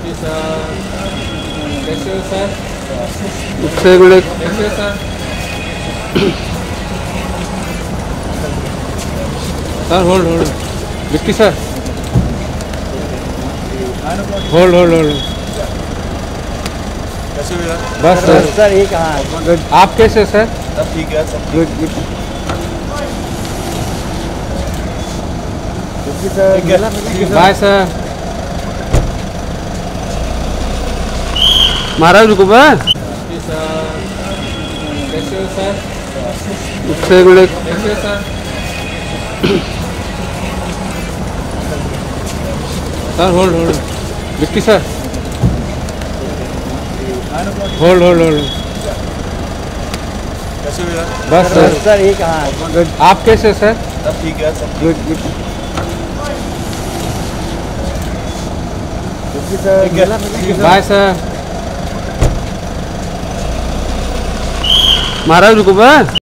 जी sir, कैसे हो sir? उससे बड़े कैसे हो sir? Sir hold hold Vicky sir hold hold hold कैसे हो यार? बस सर सर ये कहाँ गुड। आप कैसे हो सर? सब ठीक है, सब गुड गुड। ठीक है। Bye sir. महाराज रुको बा जी सर, कैसे हो सर? उससे बड़े कैसे हो sir? Sir hold hold Vicky sir hold hold hold कैसे हो यार? बस सर सर ये कहाँ गुड। आप कैसे हो सर? सब ठीक है, सब गुड गुड। ठीक है। Bye sir. महाराज रुको बा